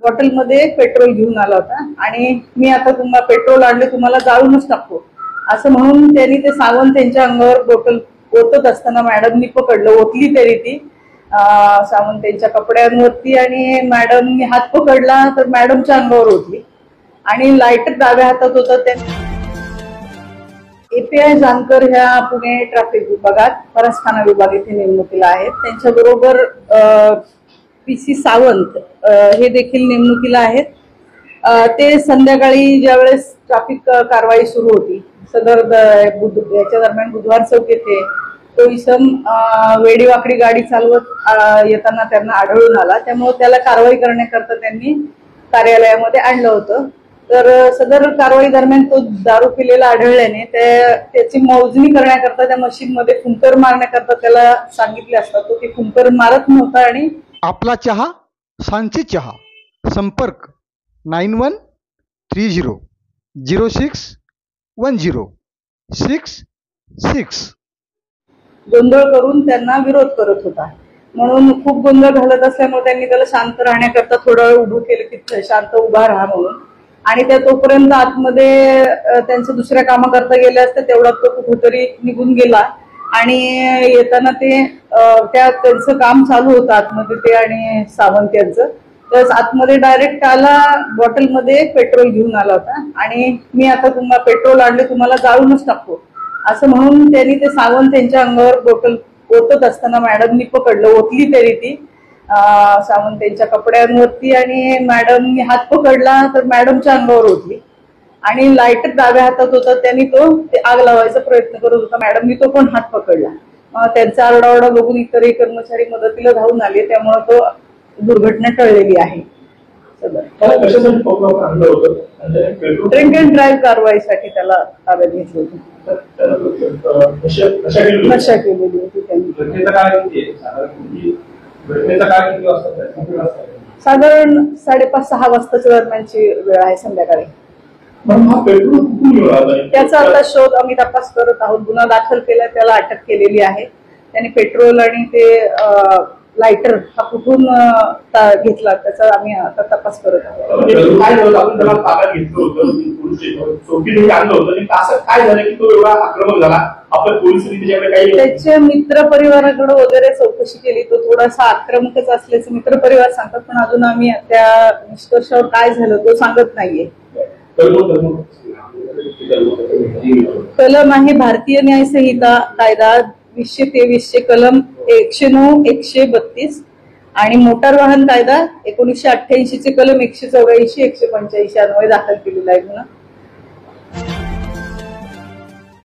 बॉटलमध्ये petrol घेऊन आला होता आणि मी आता तुम्हाला पेट्रोल आणले, तुम्हाला जाळूनच टाकू असं म्हणून त्यांनी ते सावंत त्यांच्या अंगावर बॉटल ओतत असताना मॅडमनी पकडलं. ओतली तरी ती सावंत त्यांच्या कपड्यांवरती आणि मॅडमनी हात पकडला तर मॅडमच्या अंगावर ओतली आणि लायटर डाव्या हातात होता. त्यांनी API जानकर ह्या पुणे ट्रॅफिक विभागात परस्थाना विभाग येथे नेमणुकीला आहेत. त्यांच्याबरोबर PC सावंत हे देखील नेमणुकीला आहेत. ते संध्याकाळी ज्यावेळेस ट्रॅफिक कारवाई सुरू होती सदर याच्या दरम्यान बुधवार चौक येथे तो इसम वेडीवाकडी गाडी चालवत येताना त्यांना आढळून आला. त्यामुळे त्याला कारवाई करण्याकरता त्यांनी कार्यालयामध्ये आणलं होतं. तर सदर कारवाई दरम्यान तो दारू पिलेला आढळल्याने त्याची मोजणी करण्याकरता त्या मशीनमध्ये फुंकर मारण्याकरता त्याला सांगितले असता तो ती फुंकर मारत नव्हता. आणि आपला चहा सांची चहा संपर्क 9130061066 गोंधळ करून त्यांना विरोध करत होता. म्हणून खूप गोंधळ घालत असल्यामुळे त्यांनी त्याला शांत राहण्याकरता थोडा वेळ उभं केलं की शांत उभा राहा म्हणून. आणि त्या तोपर्यंत आतमध्ये त्यांच्या दुसऱ्या कामाकरता गेले असते तेवढा तो कुठेतरी निघून गेला आणि येताना ते त्यांचं काम चालू होतं आतमध्ये ते आणि सावंत यांचं. तर आतमध्ये डायरेक्ट आला, बॉटलमध्ये पेट्रोल घेऊन आला होता आणि मी आता तुम्हाला पेट्रोल आणले, तुम्हाला जाळूनच टाकू असं म्हणून त्यांनी ते सावंत त्यांच्या अंगावर बॉटल ओतत असताना मॅडमनी पकडलं. ओतली तरी ती सावंत त्यांच्या कपड्यांवरती आणि मॅडमनी हात पकडला तर मॅडमच्या अंगावर ओतली आणि लायटर डाव्या हातात होता. त्यांनी ते आग लावायचा प्रयत्न करत होता. मॅडमनी तो पण हात पकडला. त्यांचा आरडाओरडा बघून इतरही कर्मचारी मदतीला धावून आले. त्यामुळे तो दुर्घटना टळलेली आहे. ड्रिंक अँड ड्राईव्ह कारवाईसाठी त्याला ताब्यात घेतलं होतं. नशा केलेली होती त्यांनी. साधारण 5:30-6 वाजताच्या दरम्यानची वेळ आहे संध्याकाळी. त्याचा आता शोध आम्ही तपास करत आहोत. गुन्हा दाखल केला, त्याला अटक केलेली आहे. त्याने पेट्रोल आणि ते लायटर हा कुठून घेतला त्याचा आम्ही आता तपास करत आहोत. त्याच्या मित्र परिवाराकडे वगैरे चौकशी केली. तो थोडासा आक्रमकच असल्याचं मित्र परिवार सांगतात, पण अजून आम्ही त्या निष्कर्षावर काय झालं तो सांगत नाहीये. कलम आहे भारतीय न्याय संहिता कायदा 2023 कलम 109, 132 आणि मोटार वाहन कायदा 1988 कलम 184, 185 अन्वये दाखल केलेला आहे गुन्हा.